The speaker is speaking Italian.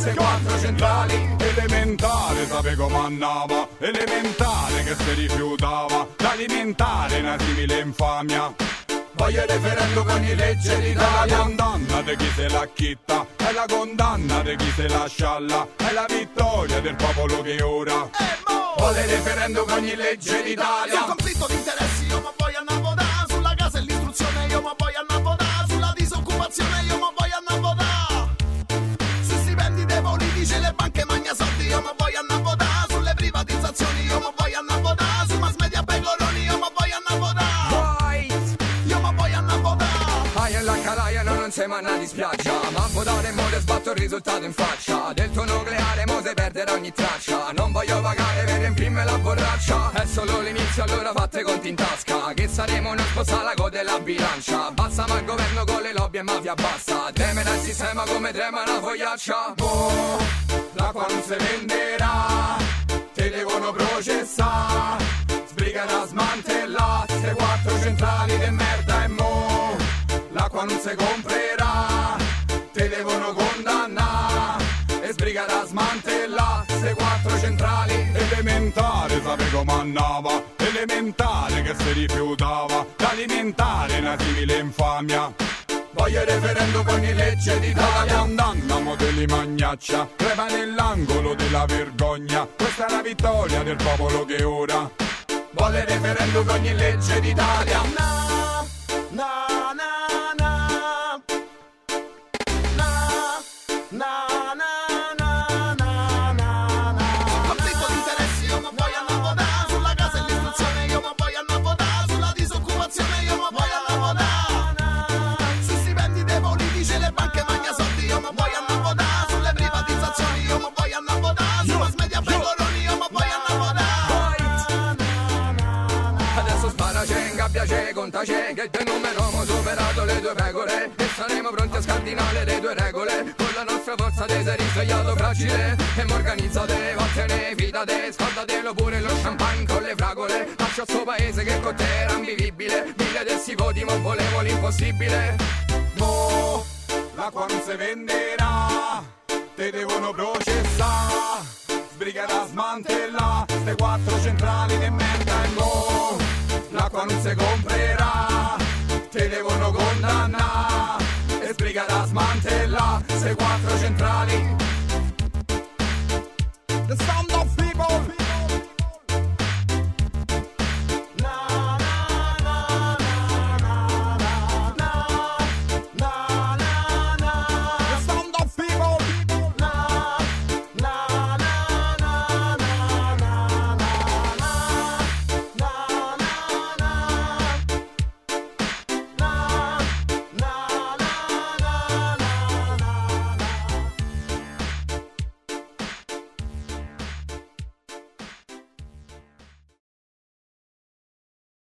se quattro centrali. Elementare, sape come andava, elementare che si rifiutava d'alimentare una simile infamia. Voglio il referendum con ogni legge d'Italia. È la condanna di chi se la chitta, è la condanna di chi se la scialla, è la vittoria del popolo che ora vuole il referendum con ogni legge d'Italia. Sul conflitto di interessi io ma voglio andare a votare, sulla casa e l'istruzione io ma voglio andare a votare, sulla disoccupazione io ma voglio andare a votare, sui stipendi dei politici e le banche magna soldi io ma voglio andare a votare, sulle privatizzazioni io ma voglio andare a votare, sui mass media pecoroni io ma voglio andare a votare, io ma voglio andare a votare. Aia la calaia non sei manna di spiaggia, ma a votare mo le sbatto il risultato in faccia, del tuo nucleare mo se perdere ogni traccia, non voglio pagare per riempirmi la borraccia, è solo l'inizio allora fatte conti in tasca, che saremo una sposa la coda e la bilancia, basta ma il governo con le lobby e mafia basta, tremera il sistema come trema una fogliaccia. Oh, l'acqua non si venderà, te devono processare, sbriga da smantellare, ste quattro centrali de merda e mo l'acqua non si comprerà, te devono condannare e sbriga da smantellare, ste quattro centrali. Elementare, sape come andava, elementare che si rifiutava d'alimentare una simile infamia. Voglio il referendum con ogni legge d'Italia. La condanna mo te li magnaccia, crepa nell'angolo della vergogna, questa è la vittoria del popolo che ora vuole il referendum con ogni legge d'Italia. Na, na, na, na. Na, na, na, na, na, na, na. Sul conflitto di interessi io ma voglio andare a votare, sulla casa e l'istruzione io ma voglio andare a votare, sulla disoccupazione io ma voglio andare a votare, sui stipendi dei politici e le banche magna soldi io ma voglio andare a votare, sulle privatizzazioni io ma voglio andare a votare, sui mass media pecoroni io ma voglio andare a votare. Adesso sparace, ingabbiace, contace, che del numero abbiamo superato le tue pecore e saremo pronti a scardinare le tue regole, con la nostra forza te sei risvegliato fragile e mi organizzate, vattene, fidate, scordatelo pure lo champagne con le fragole, lascia sto paese che con te era invivibile, mille dessi voti ma volevo l'impossibile. Mo l'acqua non si venderà, te devono processare, sbriga da smantellare, ste quattro centrali de merda e mo l'acqua non si comprerà, te devono condannare e sbriga da smantellare, ste quattro centrali. The sound